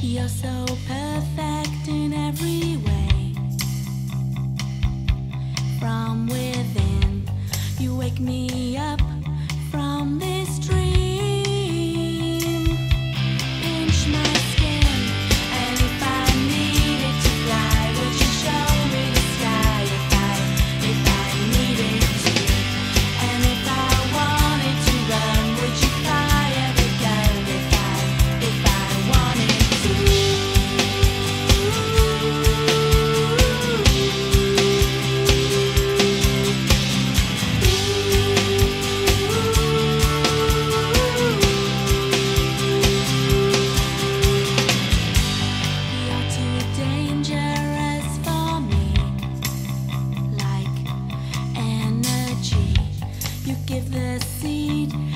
You're so perfect in every way. From within, you wake me up from this dream. Pinch my skin, and if I needed to fly, would you show me the sky if I needed to? And if I wanted to run, would you fire the gun if I wanted to? You're too dangerous for me, like energy. You give the seed